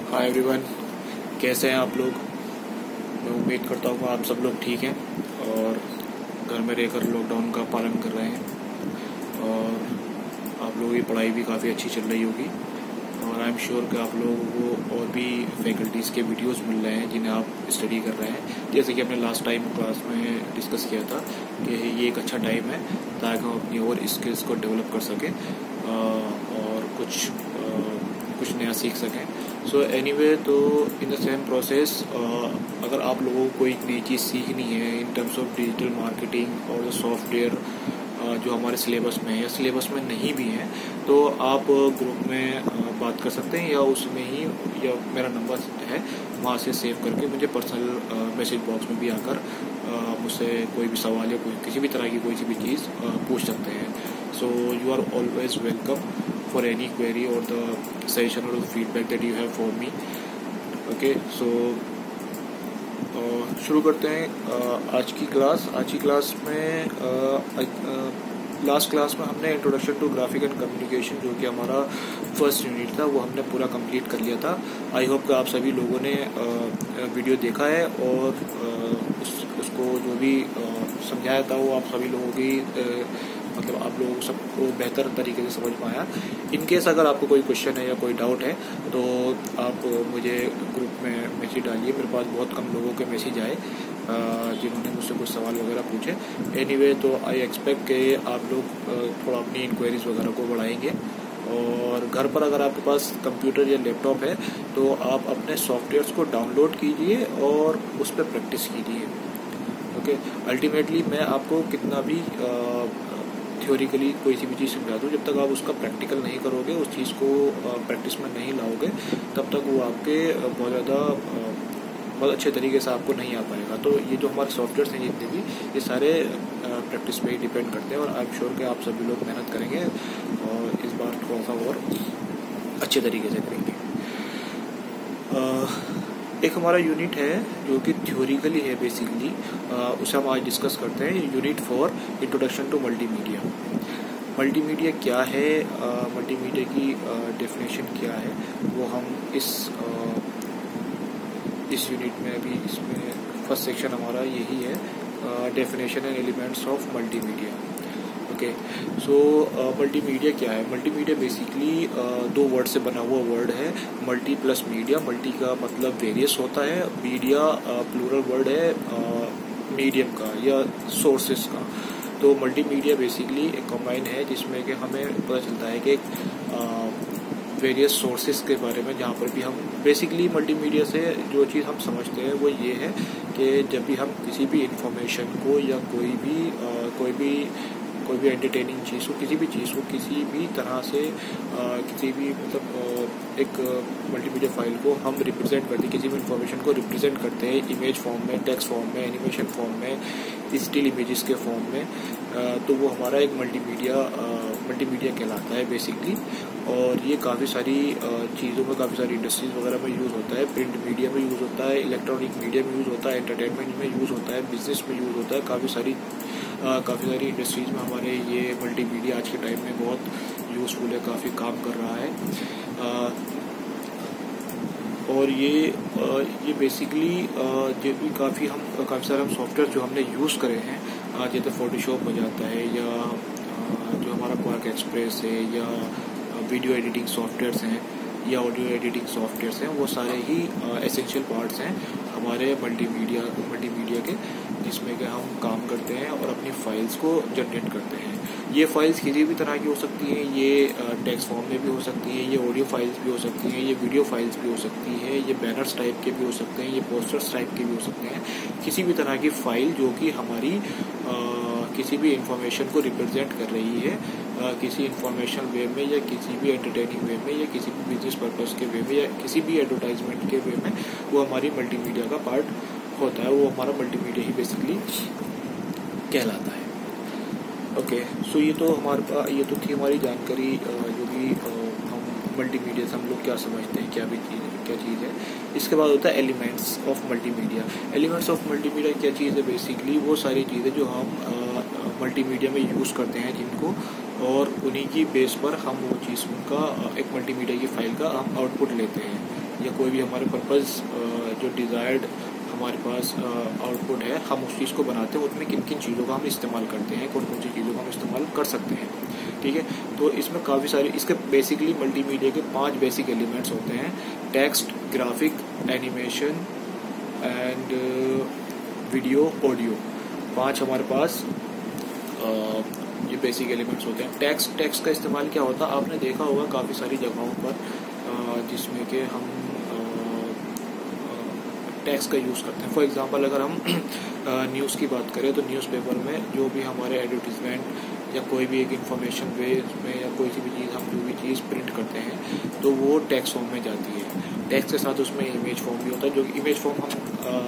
Hi everyone, कैसे हैं आप लोग। मैं उम्मीद करता हूँ आप सब लोग ठीक हैं और घर में रहकर लॉकडाउन का पालन कर रहे हैं और आप लोगों की पढ़ाई भी काफ़ी अच्छी चल रही होगी। और आई एम श्योर कि आप लोगों को और भी फैकल्टीज़ के वीडियोस मिल रहे हैं जिन्हें आप स्टडी कर रहे हैं। जैसे कि हमने लास्ट टाइम क्लास में डिस्कस किया था कि ये एक अच्छा टाइम है ताकि हम अपनी और स्किल्स को डेवलप कर सकें और कुछ नया सीख सकें। सो एनीवे, तो इन द सेम प्रोसेस अगर आप लोगों को कोई नई चीज़ सीखनी है in terms of digital marketing और सॉफ्टवेयर जो हमारे सिलेबस में है या सिलेबस में नहीं भी है, तो आप ग्रुप में बात कर सकते हैं या उसमें ही या मेरा नंबर है वहाँ से सेव करके मुझे पर्सनल मैसेज बॉक्स में भी आकर मुझसे कोई भी सवाल या किसी भी तरह की कोई सी भी चीज़ पूछ सकते हैं। So you are always welcome for any query or the suggestion or the feedback that you have for me. Okay, so शुरू करते हैं आज की क्लास में लास्ट क्लास में हमने introduction to graphic and communication जो कि हमारा फर्स्ट यूनिट था वो हमने पूरा कंप्लीट कर लिया था। आई होप कि आप सभी लोगों ने वीडियो देखा है और उसको जो भी समझाया था वो आप सभी लोगों की मतलब आप लोगों सबको बेहतर तरीके से समझ पाया। इनकेस अगर आपको कोई क्वेश्चन है या कोई डाउट है तो आप मुझे ग्रुप में मैसेज डालिए। मेरे पास बहुत कम लोगों के मैसेज आए जिन्होंने मुझसे कुछ सवाल वगैरह पूछे। एनीवे, तो आई एक्सपेक्ट कि आप लोग थोड़ा अपनी इंक्वायरीज वगैरह को बढ़ाएंगे और घर पर अगर आपके पास कंप्यूटर या लैपटॉप है तो आप अपने सॉफ्टवेयर्स को डाउनलोड कीजिए और उस पर प्रैक्टिस कीजिए। ओके, अल्टीमेटली मैं आपको कितना भी थ्योरिकली कोई सी भी चीज़ समझा दूँ, जब तक आप उसका प्रैक्टिकल नहीं करोगे, उस चीज़ को प्रैक्टिस में नहीं लाओगे, तब तक वो आपके बहुत अच्छे तरीके से आपको नहीं आ पाएगा। तो ये जो हमारे सॉफ्टवेयर हैं जितने भी, ये सारे प्रैक्टिस पे ही डिपेंड करते हैं और आई एम श्योर कि आप सभी लोग मेहनत करेंगे और इस बार थोड़ा सा और अच्छे तरीके से करेंगे। एक हमारा यूनिट है जो कि थ्योरिकली है बेसिकली, उसे हम आज डिस्कस करते हैं। Unit 4 introduction to multimedia. Multimedia क्या है, मल्टीमीडिया की डेफिनेशन क्या है, वो हम इस यूनिट में अभी इसमें फर्स्ट सेक्शन हमारा यही है, definition and elements of multimedia. Okay, so multimedia क्या है। मल्टीमीडिया बेसिकली दो वर्ड से बना हुआ वर्ड है, मल्टी प्लस मीडिया। मल्टी का मतलब वेरियस होता है, मीडिया प्लूरल वर्ड है मीडियम का या सोर्सेस का। तो मल्टीमीडिया बेसिकली एक कंबाइन है जिसमें कि हमें पता चलता है कि वेरियस सोर्सेस के बारे में, जहाँ पर भी हम बेसिकली मल्टीमीडिया से जो चीज़ हम समझते हैं वो ये है कि जब भी हम किसी भी इंफॉर्मेशन को या कोई भी एंटरटेनिंग चीज़ को, किसी भी चीज़ को किसी भी तरह से किसी भी मतलब एक मल्टीमीडिया फाइल को हम रिप्रेजेंट करते हैं, किसी भी इंफॉर्मेशन को रिप्रेजेंट करते हैं इमेज फॉर्म में, टेक्स्ट फॉर्म में, एनिमेशन फॉर्म में, स्टिल इमेजेस के फॉर्म में, तो वो हमारा एक मल्टीमीडिया कहलाता है बेसिकली। और ये काफ़ी सारी चीज़ों में, काफ़ी सारी इंडस्ट्रीज वगैरह में यूज़ होता है। प्रिंट मीडिया में यूज़ होता है, इलेक्ट्रॉनिक मीडिया में यूज़ होता है, एंटरटेनमेंट में यूज़ होता है, बिजनेस में यूज़ होता है। काफ़ी सारी इंडस्ट्रीज में हमारे ये मल्टीमीडिया आज के टाइम में बहुत यूज़फुल है, काफ़ी काम कर रहा है। और ये बेसिकली जो भी काफ़ी सारे हम सॉफ्टवेयर जो हमने यूज़ करे हैं, जैसे फोटोशॉप हो जाता है या जो हमारा क्वार्क एक्सप्रेस है या वीडियो एडिटिंग सॉफ्टवेयर्स हैं या ऑडियो एडिटिंग सॉफ्टवेयर्स हैं, वो सारे ही एसेंशियल पार्ट्स हैं हमारे मल्टीमीडिया के, जिसमें कि हम काम करते हैं और अपनी फाइल्स को जनरेट करते हैं। ये फाइल्स किसी भी तरह की हो सकती हैं, ये टेक्स्ट फॉर्म में भी हो सकती हैं, ये ऑडियो फाइल्स भी हो सकती हैं, ये वीडियो फाइल्स भी हो सकती हैं, ये बैनर्स टाइप के भी हो सकते हैं, ये पोस्टर्स टाइप के भी हो सकते हैं। किसी भी तरह की फाइल जो कि हमारी किसी भी इंफॉर्मेशन को रिप्रेजेंट कर रही है, किसी इंफॉर्मेशन वे में या किसी भी एंटरटेनिंग वे में या किसी भी बिजनेस पर्पस के वे में या किसी भी एडवर्टाइजमेंट के वे में, वो हमारी मल्टीमीडिया का पार्ट होता है, वो हमारा मल्टीमीडिया ही बेसिकली कहलाता है। ओके, सो ये तो थी हमारी जानकारी जो भी हम मल्टीमीडिया से हम लोग क्या समझते हैं, क्या चीज़ है। इसके बाद होता है elements of multimedia. Elements of multimedia क्या चीज़ है, बेसिकली वो सारी चीज़ें जो हम मल्टीमीडिया में यूज़ करते हैं जिनको, और उन्हीं की बेस पर हम वो चीज़ उनका एक मल्टीमीडिया की फाइल का हम आउटपुट लेते हैं। या कोई भी हमारे पर्पज़ जो डिज़ायर्ड हमारे पास आउटपुट है, हम उस चीज़ को बनाते हैं, उसमें किन किन चीज़ों का हम इस्तेमाल करते हैं, कौन कौन सी चीज़ों का हम इस्तेमाल कर सकते हैं। ठीक है, तो इसमें काफ़ी सारे इसके बेसिकली मल्टीमीडिया के 5 बेसिक एलिमेंट्स होते हैं: text, graphic, animation and video, audio. 5 हमारे पास ये बेसिक एलिमेंट्स होते हैं। टेक्स्ट का इस्तेमाल क्या होता है, आपने देखा होगा काफ़ी सारी जगहों पर जिसमें कि हम टेक्स्ट का यूज़ करते हैं। फॉर एग्जांपल अगर हम न्यूज़ की बात करें तो न्यूज़पेपर में जो भी हमारे एडवर्टीजमेंट या कोई भी एक इंफॉर्मेशन वे में या कोई सी भी चीज़ हम जो भी चीज़ प्रिंट करते हैं तो वो टेक्स्ट फॉर्म में जाती है। टेक्स्ट के साथ उसमें इमेज फॉर्म भी होता है, जो इमेज फॉर्म हम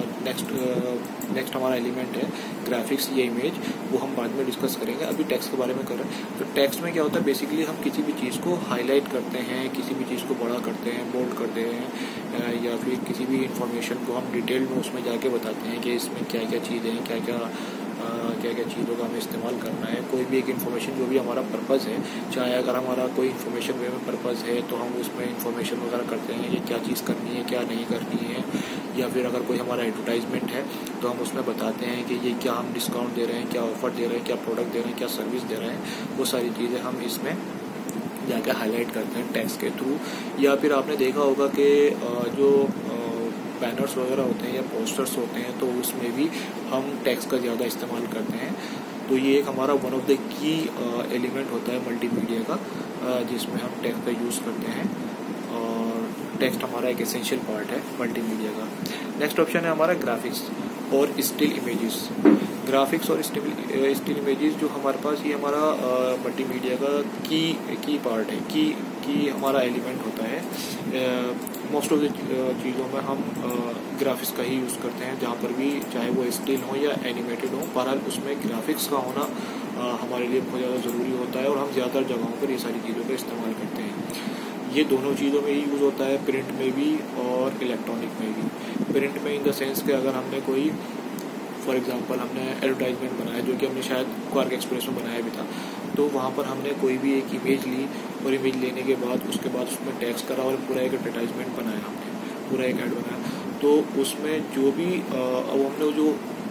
नेक्स्ट हमारा एलिमेंट है ग्राफिक्स, ये इमेज वो हम बाद में डिस्कस करेंगे, अभी टेक्स्ट के बारे में कर रहे हैं। तो टेक्स्ट में क्या होता है, बेसिकली हम किसी भी चीज़ को हाईलाइट करते हैं, किसी भी चीज़ को बड़ा करते हैं, बोल्ड करते हैं, या फिर किसी भी इंफॉर्मेशन को हम डिटेल में उसमें जाके बताते हैं कि इसमें क्या क्या चीज़ें हैं, क्या क्या चीज़ों का हमें इस्तेमाल करना है। कोई भी एक इन्फॉर्मेशन जो भी हमारा पर्पज़ है, चाहे अगर हमारा कोई इन्फॉर्मेशन वे में पर्पज़ है तो हम उसमें इन्फॉर्मेशन वगैरह करते हैं, ये क्या चीज़ करनी है, क्या नहीं करनी है। या फिर अगर कोई हमारा एडवर्टाइजमेंट है तो हम उसमें बताते हैं कि ये क्या हम डिस्काउंट दे रहे हैं, क्या ऑफर दे रहे हैं, क्या प्रोडक्ट दे रहे हैं, क्या सर्विस दे रहे हैं। वो सारी चीज़ें हम इसमें जाकर हाईलाइट करते हैं टेक्स्ट के थ्रू। या फिर आपने देखा होगा कि जो बैनर्स वगैरह होते हैं या पोस्टर्स होते हैं तो उसमें भी हम टेक्स्ट का ज़्यादा इस्तेमाल करते हैं। तो ये एक हमारा one of the key element होता है मल्टीमीडिया का, जिसमें हम टेक्स्ट का यूज़ करते हैं, और टेक्स्ट हमारा एक एसेंशियल पार्ट है मल्टीमीडिया का। नेक्स्ट ऑप्शन है हमारा ग्राफिक्स और स्टिल इमेजेस। ग्राफिक्स और स्टिल इमेजेस जो हमारे पास, ये हमारा मल्टीमीडिया का की पार्ट है, की हमारा एलिमेंट होता है। मोस्ट ऑफ द चीज़ों में हम ग्राफिक्स का ही यूज़ करते हैं, जहाँ पर भी चाहे वो स्टिल हो या एनिमेटेड हो, बहरहाल उसमें ग्राफिक्स का होना हमारे लिए बहुत ज़्यादा ज़रूरी होता है, और हम ज़्यादातर जगहों पर ये सारी चीज़ों का इस्तेमाल करते हैं। ये दोनों चीज़ों में ही यूज़ होता है, प्रिंट में भी और इलेक्ट्रॉनिक में भी। प्रिंट में इन द सेंस कि अगर हमने कोई, फॉर एग्जांपल हमने एडवर्टाइजमेंट बनाया, जो कि हमने शायद क्वार्क एक्सप्रेस में बनाया भी था, तो वहाँ पर हमने कोई भी एक इमेज ली, और इमेज लेने के बाद उसके बाद उसमें टेक्स्ट करा और पूरा एक एडवर्टाइजमेंट बनाया हमने, पूरा एक ऐड बनाया। तो उसमें जो भी अब हमने जो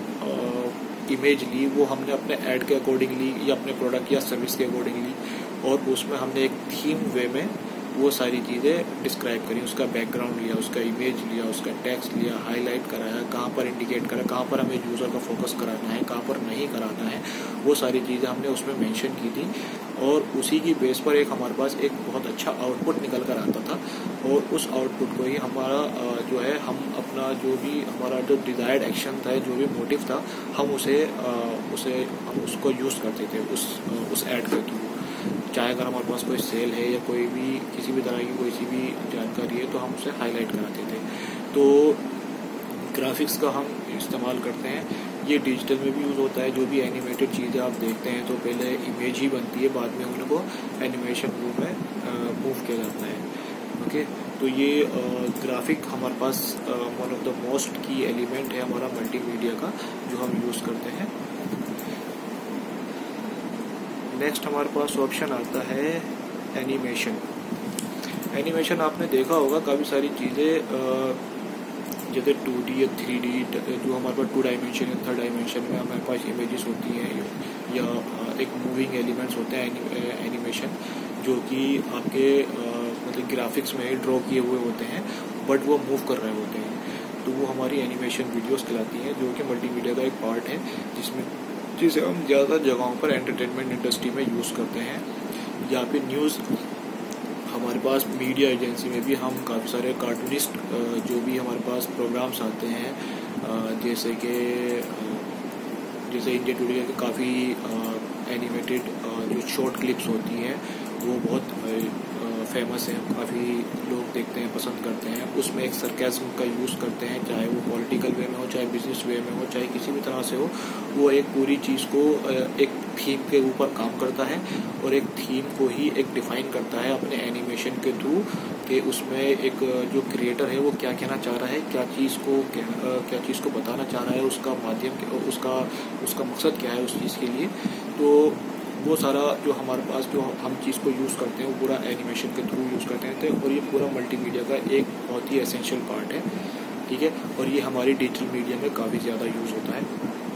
इमेज ली वो हमने अपने ऐड के अकॉर्डिंग ली या अपने प्रोडक्ट या सर्विस के अकॉर्डिंग ली, और उसमें हमने एक थीम वे में वो सारी चीज़ें डिस्क्राइब करी, उसका बैकग्राउंड लिया, उसका इमेज लिया, उसका टेक्स्ट लिया, हाईलाइट कराया, कहाँ पर इंडिकेट करा, कहाँ पर हमें यूज़र का फोकस कराना है, कहाँ पर नहीं कराना है, वो सारी चीज़ें हमने उसमें मेंशन की थी। और उसी की बेस पर एक हमारे पास एक बहुत अच्छा आउटपुट निकल कर आता था, और उस आउटपुट को ही हमारा जो है, हम अपना जो भी हमारा जो डिज़ायर्ड एक्शन था, जो भी मोटिव था, हम हम उसको यूज़ करते थे उस ऐड के थ्रू। चाहे अगर हमारे पास कोई सेल है या कोई भी किसी भी तरह की कोई सी भी जानकारी है तो हम उसे हाईलाइट कराते थे। तो ग्राफिक्स का हम इस्तेमाल करते हैं, ये डिजिटल में भी यूज़ होता है। जो भी एनिमेटेड चीज़ें आप देखते हैं तो पहले इमेज ही बनती है, बाद में उनको एनिमेशन रूम में मूव किया जाता है। ओके, तो ये ग्राफिक हमारे पास one of the most key element है हमारा मल्टीमीडिया का, जो हम यूज़ करते हैं। नेक्स्ट हमारे पास ऑप्शन आता है एनिमेशन। एनिमेशन आपने देखा होगा काफ़ी सारी चीज़ें, जैसे 2D या 3D, जो हमारे पास 2 डायमेंशन या 3rd डायमेंशन में हमारे पास इमेजेस होती हैं, या एक मूविंग एलिमेंट्स होते हैं एनिमेशन, जो कि आपके मतलब ग्राफिक्स में ड्रॉ किए हुए होते हैं, बट वो मूव कर रहे होते हैं। तो वो हमारी एनिमेशन वीडियोस कहलाती हैं, जो कि मल्टीमीडिया का एक पार्ट है, जिसे हम ज़्यादा जगहों पर एंटरटेनमेंट इंडस्ट्री में यूज़ करते हैं। या फिर न्यूज़, हमारे पास मीडिया एजेंसी में भी हम काफ़ी सारे कार्टूनिस्ट जो भी हमारे पास प्रोग्राम्स आते हैं, जैसे इंडिया टुडे के काफ़ी एनिमेटेड जो शॉर्ट क्लिप्स होती हैं वो बहुत फेमस है, काफ़ी लोग देखते हैं, पसंद करते हैं। उसमें एक सरकाज़म का यूज़ करते हैं, चाहे वो पॉलिटिकल वे में हो, चाहे बिजनेस वे में हो, चाहे किसी भी तरह से हो। वो एक पूरी चीज़ को एक थीम के ऊपर काम करता है, और एक थीम को ही एक डिफाइन करता है अपने एनिमेशन के थ्रू, कि उसमें एक जो क्रिएटर है वो क्या कहना चाह रहा है, क्या चीज़ को बताना चाह रहा है, उसका माध्यम, उसका मकसद क्या है उस चीज़ के लिए। तो वो सारा जो हमारे पास जो हम चीज़ को यूज़ करते हैं वो पूरा एनिमेशन के थ्रू यूज़ करते हैं, और ये पूरा मल्टीमीडिया का एक बहुत ही एसेंशियल पार्ट है, ठीक है। और ये हमारी डिजिटल मीडिया में काफ़ी ज़्यादा यूज़ होता है।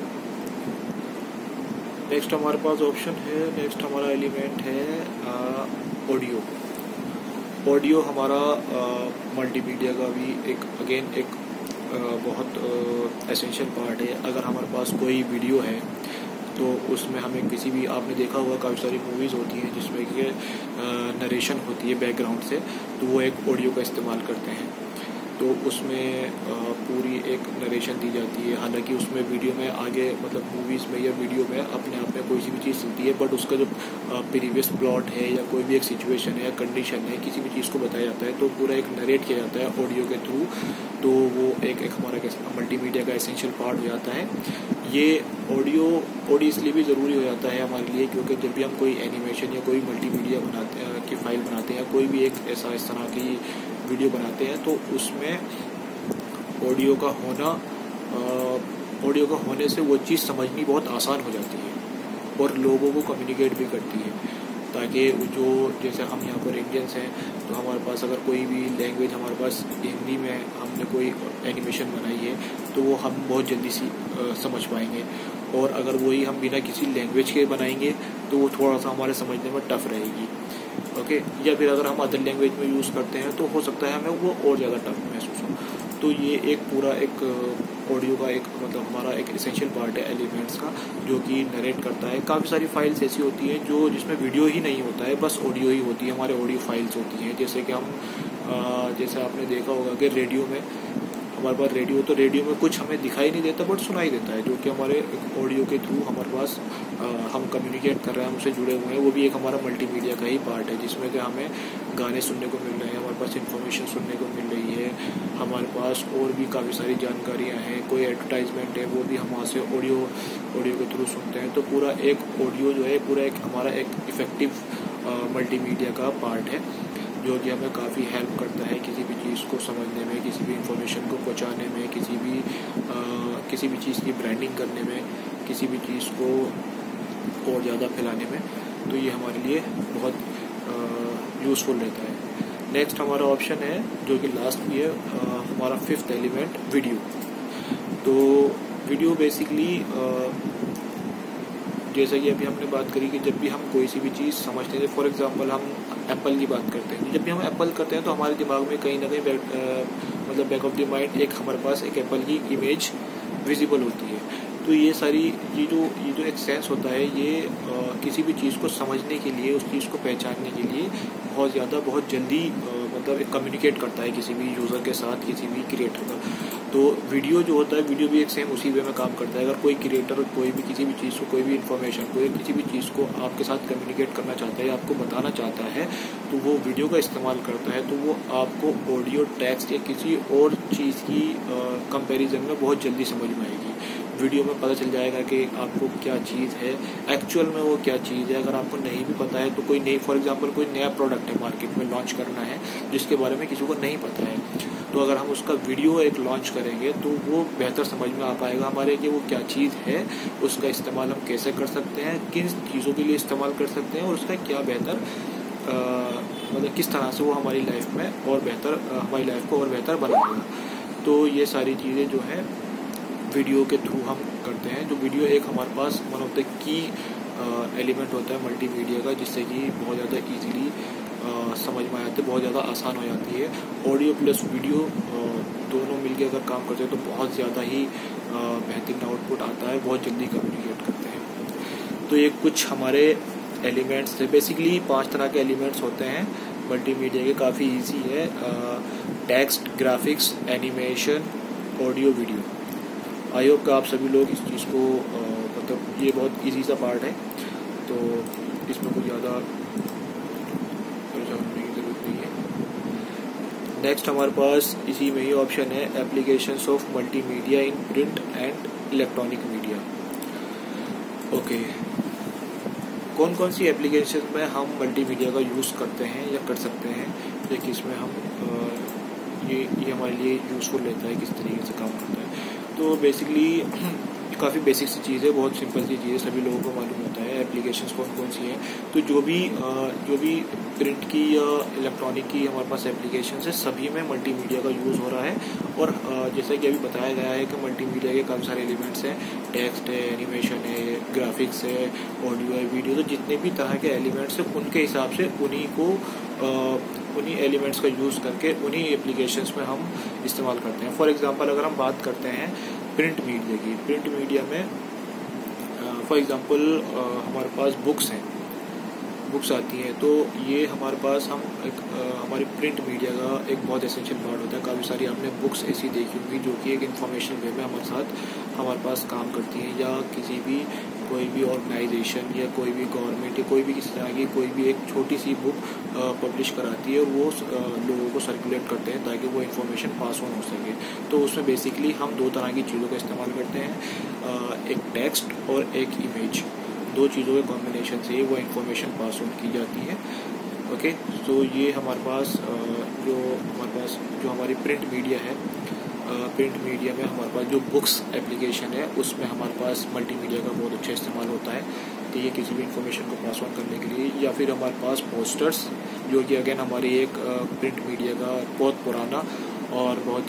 नेक्स्ट हमारे पास ऑप्शन है, नेक्स्ट हमारा एलिमेंट है ऑडियो। ऑडियो हमारा मल्टीमीडिया का भी एक बहुत एसेंशियल पार्ट है। अगर हमारे पास कोई वीडियो है तो उसमें हमें किसी भी, आपने देखा होगा काफ़ी सारी मूवीज़ होती हैं जिसमें कि नरेशन होती है बैकग्राउंड से, तो वो एक ऑडियो का इस्तेमाल करते हैं। तो उसमें पूरी एक नरेशन दी जाती है। हालांकि उसमें वीडियो में आगे मतलब मूवीज़ में या वीडियो में अपने आप में कोई सी भी चीज़ चलती है, बट उसका जो प्रीवियस प्लॉट है या कोई भी एक सिचुएशन है या कंडीशन है, किसी भी चीज़ को बताया जाता है तो पूरा एक नरेट किया जाता है ऑडियो के थ्रू। तो वो एक हमारा मल्टीमीडिया का एसेंशियल पार्ट हो जाता है। ये ऑडियो इसलिए भी ज़रूरी हो जाता है हमारे लिए क्योंकि जब भी हम कोई एनिमेशन या कोई मल्टीमीडिया बनाते हैं की फाइल बनाते हैं, कोई भी एक ऐसा इस तरह की वीडियो बनाते हैं, तो उसमें ऑडियो का होने से वो चीज़ समझनी बहुत आसान हो जाती है और लोगों को कम्युनिकेट भी करती है। ताकि जो जैसे हम यहाँ पर इंडियंस हैं तो हमारे पास अगर कोई भी लैंग्वेज हमारे पास हिंदी में हमने कोई एनिमेशन बनाई है तो वो हम बहुत जल्दी समझ पाएंगे, और अगर वही हम बिना किसी लैंग्वेज के बनाएंगे तो वो थोड़ा सा हमारे समझने में टफ रहेगी, ओके। या फिर अगर हम अदर लैंग्वेज में यूज़ करते हैं तो हो सकता है हमें वो और ज़्यादा टफ महसूस हो। तो ये एक पूरा एक ऑडियो का एक मतलब हमारा एक एसेंशियल पार्ट है एलिमेंट्स का, जो कि नरेट करता है। काफ़ी सारी फाइल्स ऐसी होती हैं जो जिसमें वीडियो ही नहीं होता है, बस ऑडियो ही होती है, हमारे ऑडियो फाइल्स होती हैं। जैसे कि हम जैसे आपने देखा होगा कि रेडियो में हमारे पास तो रेडियो में कुछ हमें दिखाई नहीं देता बट सुनाई देता है, जो कि हमारे ऑडियो के थ्रू हमारे पास हम कम्युनिकेट कर रहे हैं, हम उससे जुड़े हुए हैं। वो भी एक हमारा मल्टीमीडिया का ही पार्ट है जिसमें कि हमें गाने सुनने को मिल रहे हैं, हमारे पास इन्फॉर्मेशन सुनने को मिल रही है, हमारे पास और भी काफ़ी सारी जानकारियाँ हैं, कोई एडवर्टाइजमेंट है वो भी हम वहाँ से ऑडियो के थ्रू सुनते हैं। तो पूरा एक ऑडियो जो है पूरा एक हमारा एक इफ़ेक्टिव मल्टीमीडिया का पार्ट है, जो कि हमें काफ़ी हेल्प करता है किसी भी चीज़ को समझने में, किसी भी इंफॉर्मेशन को पहुंचाने में, किसी भी चीज़ की ब्रांडिंग करने में, किसी भी चीज़ को और ज़्यादा फैलाने में। तो ये हमारे लिए बहुत यूज़फुल रहता है। नेक्स्ट हमारा ऑप्शन है जो कि लास्ट भी है, हमारा फिफ्थ एलिमेंट वीडियो। तो वीडियो बेसिकली जैसा कि अभी हमने बात करी कि जब भी हम कोई सी भी चीज़ समझते हैं, फॉर एग्जांपल हम एप्पल की बात करते हैं, जब भी हम एप्पल करते हैं तो हमारे दिमाग में कहीं ना कहीं मतलब बैक ऑफ द माइंड एक हमारे पास एक एप्पल की इमेज विजिबल होती है। तो ये सारी ये जो एक सेंस होता है ये किसी भी चीज़ को समझने के लिए, उस चीज़ को पहचानने के लिए बहुत जल्दी मतलब कम्युनिकेट करता है किसी भी यूज़र के साथ, किसी भी क्रिएटर का। तो वीडियो जो होता है, वीडियो भी एक सेम उसी वे में काम करता है। अगर कोई क्रिएटर कोई भी किसी भी चीज़ को, कोई भी इन्फॉर्मेशन, कोई किसी भी चीज़ को आपके साथ कम्युनिकेट करना चाहता है, आपको बताना चाहता है, तो वो वीडियो का इस्तेमाल करता है। तो वो आपको ऑडियो, टेक्स्ट या किसी और चीज़ की कंपैरिजन में बहुत जल्दी समझ में आएगी। वीडियो में पता चल जाएगा कि आपको क्या चीज़ है, एक्चुअल में वो क्या चीज़ है। अगर आपको नहीं भी पता है तो कोई नई, फॉर एग्जांपल कोई नया प्रोडक्ट है मार्केट में लॉन्च करना है जिसके बारे में किसी को नहीं पता है, तो अगर हम उसका वीडियो एक लॉन्च करेंगे तो वो बेहतर समझ में आ पाएगा हमारे कि वो क्या चीज़ है, उसका इस्तेमाल हम कैसे कर सकते हैं, किन चीज़ों के लिए इस्तेमाल कर सकते हैं और उसका क्या बेहतर मतलब किस तरह से वो हमारी लाइफ में और बेहतर, हमारी लाइफ को और बेहतर बनाएगा। तो ये सारी चीज़ें जो है वीडियो के थ्रू हम करते हैं। जो वीडियो एक हमारे पास one of the key element होता है मल्टीमीडिया का, जिससे कि बहुत ज़्यादा इजीली समझ में आ जाते, बहुत ज़्यादा आसान हो जाती है। ऑडियो प्लस वीडियो दोनों मिलके अगर काम करते हैं तो बहुत ज़्यादा ही बेहतरीन आउटपुट आता है, बहुत जल्दी कम्युनिकेट करते हैं। तो ये कुछ हमारे एलिमेंट्स थे। बेसिकली 5 तरह के एलिमेंट्स होते हैं मल्टीमीडिया के, काफ़ी ईजी है। Text, graphics, animation, audio, video. I hope कि आप सभी लोग इस चीज़ को मतलब ये बहुत इजी सा पार्ट है, तो इसमें कुछ ज़्यादा परेशान होने की ज़रूरत नहीं है। नेक्स्ट हमारे पास इसी में ही ऑप्शन है applications of multimedia in print and electronic media. Okay, कौन कौन सी एप्लीकेशन में हम मल्टीमीडिया का यूज़ करते हैं या कर सकते हैं, या किस में हम ये हमारे लिए यूज़फुल रहता है, किस तरीके से काम करता है। तो बेसिकली काफ़ी बेसिक सी चीज़ है, बहुत सिंपल सी चीज़ है, सभी लोगों को मालूम होता है एप्लीकेशंस कौन कौन सी हैं। तो जो भी प्रिंट की या इलेक्ट्रॉनिक की हमारे पास एप्लीकेशंस है, सभी में मल्टीमीडिया का यूज़ हो रहा है। और जैसा कि अभी बताया गया है कि मल्टीमीडिया के काफ़ी सारे एलिमेंट्स हैं, टेक्स्ट है, एनिमेशन है, ग्राफिक्स है, ऑडियो है, वीडियो, तो जितने भी तरह के एलिमेंट्स हैं उनके हिसाब से उन्हीं एलिमेंट्स का यूज़ करके उन्हीं एप्लीकेशंस में हम इस्तेमाल करते हैं। फॉर एग्जांपल अगर हम बात करते हैं प्रिंट मीडिया की, प्रिंट मीडिया में फॉर एग्जांपल हमारे पास बुक्स आती हैं, तो ये हमारे पास हमारी प्रिंट मीडिया का एक बहुत एसेंशियल पार्ट होता है। काफ़ी सारी आपने बुक्स ऐसी देखी होंगी जो कि एक इंफॉर्मेशन वे में हमारे पास काम करती हैं, या कोई भी ऑर्गेनाइजेशन या कोई भी गवर्नमेंट या कोई भी किसी तरह की कोई भी एक छोटी सी बुक पब्लिश कराती है, और वो लोगों को सर्कुलेट करते हैं ताकि वो इन्फॉर्मेशन पास ऑन हो सके। तो उसमें बेसिकली हम दो तरह की चीज़ों का इस्तेमाल करते हैं, एक टेक्स्ट और एक इमेज, दो चीज़ों के कॉम्बिनेशन से वो इन्फॉर्मेशन पास ऑन की जाती है। ओके, तो ये हमारे पास जो हमारी प्रिंट मीडिया है, प्रिंट मीडिया में हमारे पास जो बुक्स एप्लीकेशन है उसमें हमारे पास मल्टीमीडिया का बहुत अच्छा इस्तेमाल होता है कि ये किसी भी इन्फॉर्मेशन को पास ऑन करने के लिए, या फिर हमारे पास पोस्टर्स, जो कि अगेन हमारी एक प्रिंट मीडिया का बहुत पुराना और बहुत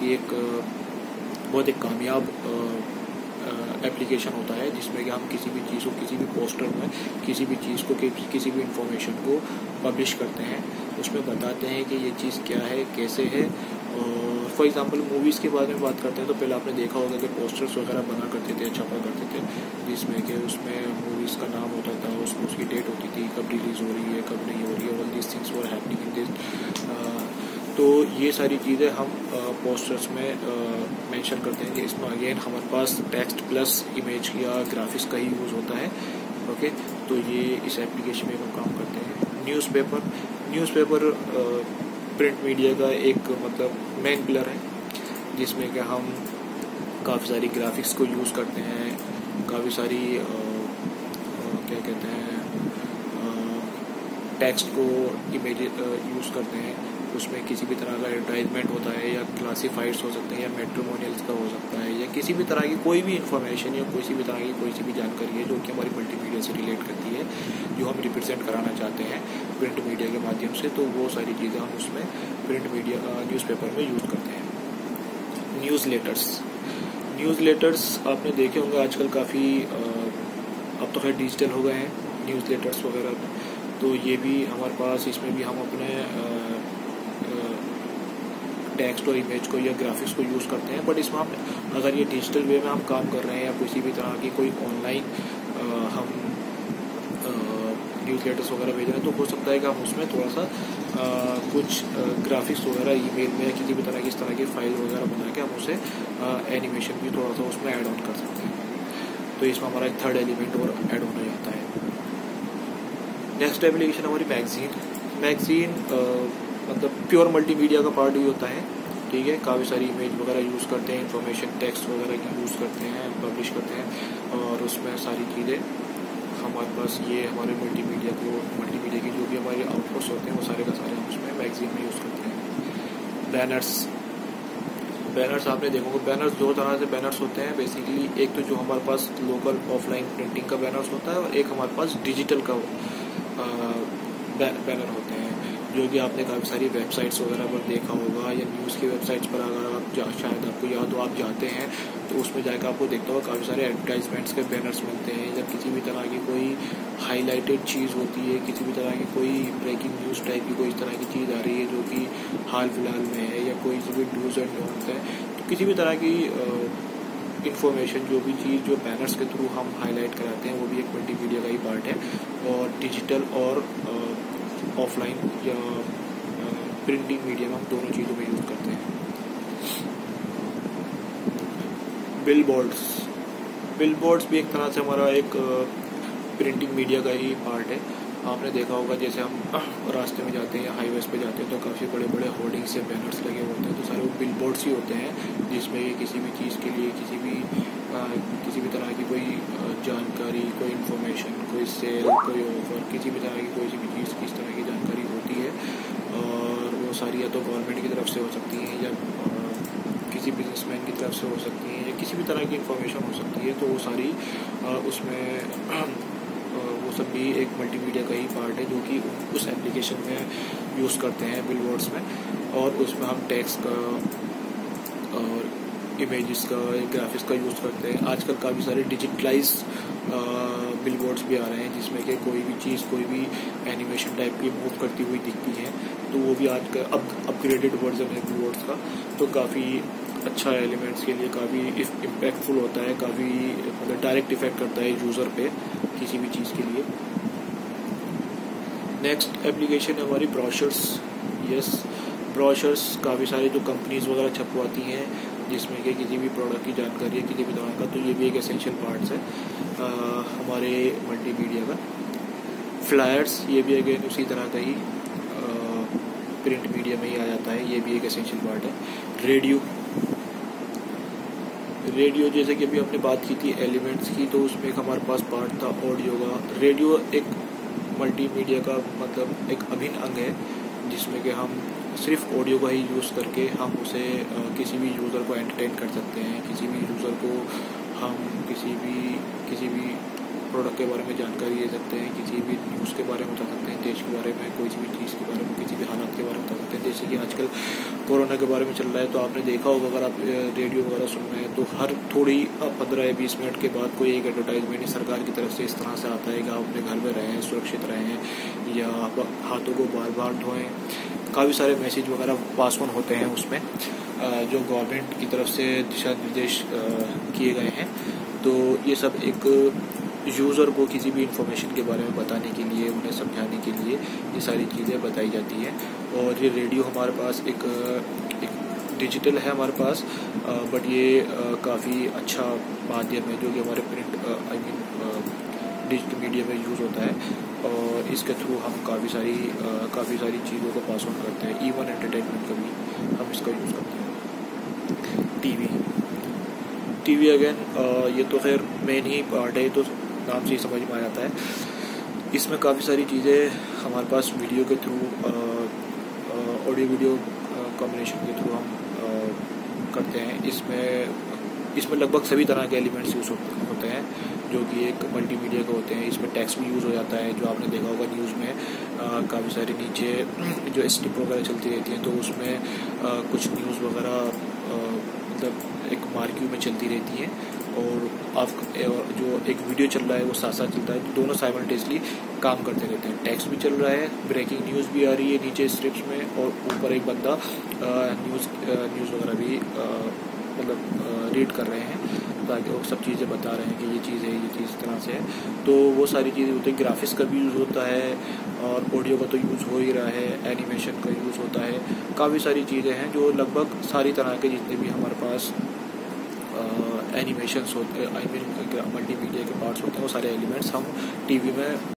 एक कामयाब एप्लीकेशन होता है, जिसमें कि हम किसी भी चीज़ को, किसी भी पोस्टर में किसी भी चीज़ को, किसी भी इंफॉर्मेशन को पब्लिश करते हैं, उसमें बताते हैं कि ये चीज़ क्या है, कैसे है। और फॉर एग्जांपल मूवीज़ के बारे में बात करते हैं तो पहले आपने देखा होगा कि पोस्टर्स वगैरह बना करते थे, छपा करते थे, जिसमें कि उसमें मूवीज़ का नाम होता था, उसमें उसकी डेट होती थी, कब रिलीज़ हो रही है, कब नहीं हो रही है, all these things were happening in this. तो ये सारी चीज़ें हम पोस्टर्स में मेंशन करते हैं कि इसमें अगेन हमारे पास टेक्स्ट प्लस इमेज या ग्राफिक्स का ही यूज़ होता है। ओके, तो ये इस एप्लीकेशन में हम काम करते हैं। न्यूज़पेपर प्रिंट मीडिया का एक मेन पिलर है, जिसमें कि हम काफ़ी सारी ग्राफिक्स को यूज़ करते हैं, काफ़ी सारी क्या कहते हैं टेक्स्ट को इमेज यूज़ करते हैं। उसमें किसी भी तरह का एडवर्टाइजमेंट होता है, या क्लासीफाइड्स हो सकते हैं, या मैट्रिमोनियल्स का हो सकता है, या किसी भी तरह की कोई भी इन्फॉर्मेशन या किसी भी तरह की कोई सी भी जानकारी है जो कि हमारी मल्टीमीडिया से रिलेट करती है, जो हम रिप्रेजेंट कराना चाहते हैं प्रिंट मीडिया के माध्यम से, तो वो सारी चीज़ें हम उसमें प्रिंट मीडिया न्यूज़पेपर में यूज़ करते हैं। न्यूज़लेटर्स आपने देखे होंगे आजकल काफ़ी, अब तो खैर डिजिटल हो गए हैं न्यूज़लेटर्स वगैरह, तो ये भी हमारे पास, इसमें भी हम अपने टेक्स्ट और इमेज को या ग्राफिक्स को यूज़ करते हैं। बट इसमें हम अगर ये डिजिटल वे में हम काम कर रहे हैं, या किसी भी तरह की कोई ऑनलाइन हम न्यूज़लेटर्स वगैरह भेज रहे हैं, तो हो सकता है कि हम उसमें थोड़ा सा कुछ ग्राफिक्स वगैरह ईमेल में या किसी भी तरह की इस तरह की फाइल वगैरह बना के हम उसे एनिमेशन भी थोड़ा सा उसमें ऐड ऑन कर सकते हैं। तो इसमें हमारा एक थर्ड एलिमेंट और ऐड ऑन हो जाता है। नेक्स्ट एप्लीकेशन हमारी मैगजीन प्योर मल्टीमीडिया का पार्ट ही होता है। ठीक है, काफ़ी सारी इमेज वगैरह यूज़ करते हैं, इन्फॉर्मेशन टेक्स्ट वगैरह की यूज़ करते हैं, पब्लिश करते हैं, और उसमें सारी चीज़ें हमारे पास ये हमारे मल्टीमीडिया की जो भी हमारे आउटपुट्स होते हैं वो सारे का सारे हम उसमें मैगजीन में यूज़ करते हैं। बैनर्स आपने देखोगे, बैनर्स दो तरह से बैनर्स होते हैं बेसिकली। एक तो जो हमारे पास लोकल ऑफलाइन प्रिंटिंग का बैनर्स होता है, और एक हमारे पास डिजिटल का बैनर होते हैं, जो कि आपने काफ़ी सारी वेबसाइट्स वगैरह पर देखा होगा, या न्यूज़ की वेबसाइट्स पर अगर आप शायद आपको याद हो, आप जाते हैं तो उसमें जाकर आपको देखता होगा काफ़ी सारे एडवर्टाइजमेंट्स के बैनर्स मिलते हैं, या किसी भी तरह की कोई हाईलाइटेड चीज़ होती है, किसी भी तरह की कोई ब्रेकिंग न्यूज़ टाइप की कोई इस तरह की चीज़ आ रही है जो कि हाल फिलहाल में है, या कोई सी भी डूज एंड डोंट्स है, तो किसी भी तरह की इन्फॉर्मेशन जो भी चीज़ जो बैनर्स के थ्रू हम हाईलाइट कराते हैं वो भी एक मल्टीमीडिया का ही पार्ट है। और डिजिटल और ऑफलाइन या प्रिंटिंग मीडिया में हम दोनों चीज़ों में यूज़ करते हैं। बिलबोर्ड्स भी एक तरह से हमारा एक प्रिंटिंग मीडिया का ही पार्ट है। आपने देखा होगा जैसे हम रास्ते में जाते हैं या हाईवेज पे जाते हैं तो काफ़ी बड़े बड़े होर्डिंग्स या बैनर्स लगे होते हैं, तो सारे वो बिलबोर्ड्स ही होते हैं, जिसमें किसी भी चीज़ के लिए किसी भी तरह की कोई जानकारी, कोई इन्फॉर्मेशन, कोई सेल, कोई ऑफर, किसी भी तरह की कोई सी भी चीज़ किस तरह की जानकारी होती है, और वो सारी या तो गवर्नमेंट की तरफ से हो सकती हैं, या किसी बिजनेसमैन की तरफ से हो सकती हैं, या किसी भी तरह की इंफॉर्मेशन हो सकती है, तो वो सारी उसमें वो सब भी एक मल्टीमीडिया का ही पार्ट है जो कि उस एप्लीकेशन में यूज़ करते हैं बिलबोर्ड्स में। और उसमें हम टेक्स्ट का और इमेजेस का, ग्राफिक्स का यूज़ करते हैं। आजकल काफ़ी सारे डिजिटलाइज बिलबोर्ड्स भी आ रहे हैं जिसमें कि कोई भी चीज़, कोई भी एनिमेशन टाइप की मूव करती हुई दिखती है, तो वो भी आज का अपग्रेडेड वर्जन है बिलबोर्ड्स का। तो काफ़ी अच्छा एलिमेंट्स के लिए काफ़ी इम्पैक्टफुल होता है, काफ़ी मतलब डायरेक्ट इफेक्ट करता है यूज़र पे किसी भी चीज़ के लिए। नेक्स्ट एप्लीकेशन है हमारी ब्रोशर्स। यस, ब्रोशर्स काफ़ी सारी जो कंपनीज वगैरह छपवाती हैं जिसमें कि किसी भी प्रोडक्ट की जानकारी है किसी भी तरह का, तो ये भी एक एसेंशियल पार्ट्स है हमारे मल्टीमीडिया का। फ्लायर्स, ये भी अगेन उसी तरह का ही प्रिंट मीडिया में ही आ जाता है, ये भी एक एसेंशियल पार्ट है। रेडियो जैसे कि अभी हमने बात की थी एलिमेंट्स की, तो उसमें एक हमारे पास पार्ट था ऑडियो का। रेडियो एक मल्टीमीडिया का मतलब एक अभिन्न अंग है जिसमें कि हम सिर्फ ऑडियो का ही यूज़ करके हम उसे किसी भी यूज़र को एंटरटेन कर सकते हैं। किसी भी यूज़र को हम किसी भी प्रोडक्ट के बारे में जानकारी दे सकते हैं, किसी भी न्यूज़ के बारे में बता सकते हैं, देश के बारे में, कोई भी चीज़ के बारे में, किसी भी हालात के बारे में बता सकते हैं। जैसे कि आजकल कोरोना के बारे में चल रहा है, तो आपने देखा होगा अगर आप रेडियो वगैरह सुन रहे हैं तो हर थोड़ी 15-20 मिनट के बाद कोई एक एडवर्टाइजमेंट सरकार की तरफ से इस तरह से आता है कि आप अपने घर में रहें, सुरक्षित रहें, या आप हाथों को बार बार धोएं। काफ़ी सारे मैसेज वगैरह पास ऑन होते हैं उसमें जो गवर्नमेंट की तरफ से दिशा निर्देश किए गए हैं। तो ये सब एक यूज़र को किसी भी इंफॉर्मेशन के बारे में बताने के लिए, उन्हें समझाने के लिए ये सारी चीज़ें बताई जाती हैं। और ये रेडियो हमारे पास एक डिजिटल है हमारे पास, बट ये काफ़ी अच्छा माध्यम है जो कि हमारे प्रिंट डिजिटल मीडिया में यूज़ होता है। और इसके थ्रू हम काफ़ी सारी चीज़ों को पास ऑन करते हैं। इवन एंटरटेनमेंट का भी हम इसका यूज़ करते हैं। टीवी अगेन ये तो खैर मेन ही पार्ट है, तो नाम से ही समझ में आ जाता है। इसमें काफ़ी सारी चीज़ें हमारे पास वीडियो के थ्रू, ऑडियो वीडियो कॉम्बिनेशन के थ्रू हम करते हैं। इसमें लगभग सभी तरह के एलिमेंट्स यूज़ होते हैं जो कि एक मल्टीमीडिया के होते हैं। इसमें टेक्स्ट भी यूज़ हो जाता है, जो आपने देखा होगा न्यूज़ में काफ़ी सारे नीचे जो स्ट्रिप वगैरह चलती रहती हैं, तो उसमें कुछ न्यूज़ वगैरह मतलब एक मार्क्यू में चलती रहती हैं, और जो एक वीडियो चल रहा है वो साथ साथ चलता है, तो दोनों साइमल्टेनियसली काम करते रहते हैं। टेक्स्ट भी चल रहा है, ब्रेकिंग न्यूज़ भी आ रही है नीचे स्ट्रिप्स में, और ऊपर एक बंदा न्यूज़ वगैरह भी मतलब रीड कर रहे हैं, ताकि वो सब चीज़ें बता रहे हैं कि ये चीज़ है, ये चीज़ इस तरह से है। तो वो सारी चीज़ें होती है। ग्राफिक्स का भी यूज़ होता है, और ऑडियो का तो यूज़ हो ही रहा है, एनिमेशन का यूज़ होता है। काफ़ी सारी चीज़ें हैं जो लगभग सारी तरह के जितने भी हमारे पास एनिमेशंस होते हैं, मल्टीमीडिया के पार्ट्स होते हैं, वो सारे एलिमेंट्स हम टीवी में